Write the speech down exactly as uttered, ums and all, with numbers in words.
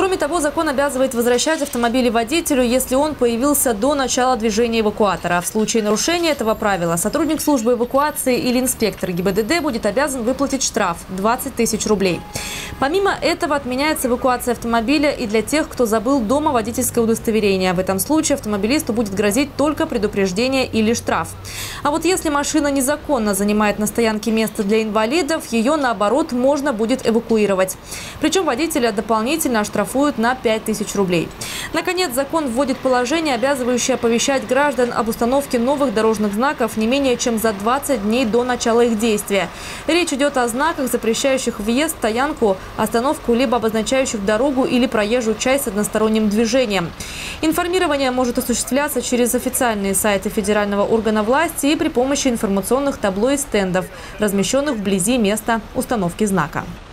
Кроме того, закон обязывает возвращать автомобили водителю, если он появился до начала движения эвакуатора. В случае нарушения этого правила сотрудник службы эвакуации или инспектор ГИБДД будет обязан выплатить штраф – двадцать тысяч рублей. Помимо этого отменяется эвакуация автомобиля и для тех, кто забыл дома водительское удостоверение. В этом случае автомобилисту будет грозить только предупреждение или штраф. А вот если машина незаконно занимает на стоянке место для инвалидов, ее, наоборот, можно будет эвакуировать. Причем водителя дополнительно оштрафуют на пять тысяч рублей. Наконец, закон вводит положение, обязывающее оповещать граждан об установке новых дорожных знаков не менее чем за двадцать дней до начала их действия. Речь идет о знаках, запрещающих въезд, стоянку, остановку, либо обозначающих дорогу или проезжую часть с односторонним движением. Информирование может осуществляться через официальные сайты федерального органа власти и при помощи информационных табло и стендов, размещенных вблизи места установки знака.